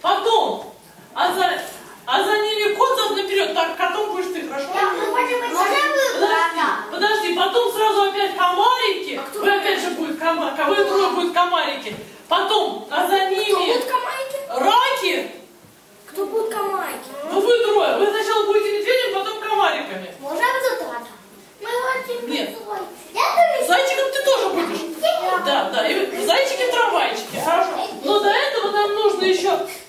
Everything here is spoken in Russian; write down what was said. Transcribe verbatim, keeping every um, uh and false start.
Потом, а за, а за ними кот зад наперед, так, котом будешь ты, хорошо? Подожди, подожди, потом сразу опять комарики. А Вы опять же будет комар, вы трое будут комарики. Потом, а за ними Кто будут комарики? раки. Кто будут комарики? Ну вы трое. Вы сначала будете медведем, потом комариками. Можно результат? Мы хотим Нет. Я Зайчиком ты тоже будешь. Да, да. И вы, зайчики в трамвайчике. Хорошо. Но до этого нам нужно еще